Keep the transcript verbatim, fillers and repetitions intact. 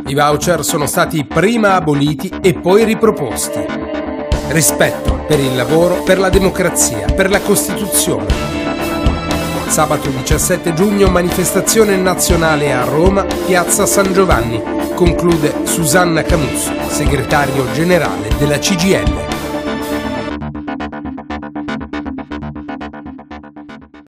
I voucher sono stati prima aboliti e poi riproposti. Rispetto per il lavoro, per la democrazia, per la Costituzione. Sabato diciassette giugno, manifestazione nazionale a Roma, piazza San Giovanni. Conclude Susanna Camusso, segretario generale della C G I L.